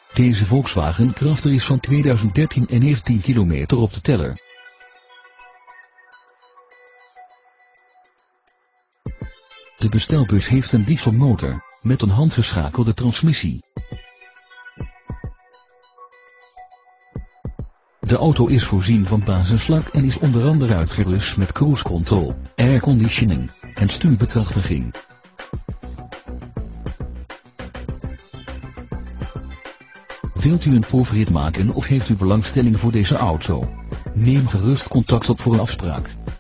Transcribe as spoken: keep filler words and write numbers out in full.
Deze Volkswagen Crafter is van tweeduizend dertien en heeft tien kilometer op de teller. De bestelbus heeft een dieselmotor, met een handgeschakelde transmissie. De auto is voorzien van basislak en is onder andere uitgerust met cruise control, airconditioning en stuurbekrachtiging. Wilt u een proefrit maken of heeft u belangstelling voor deze auto? Neem gerust contact op voor een afspraak.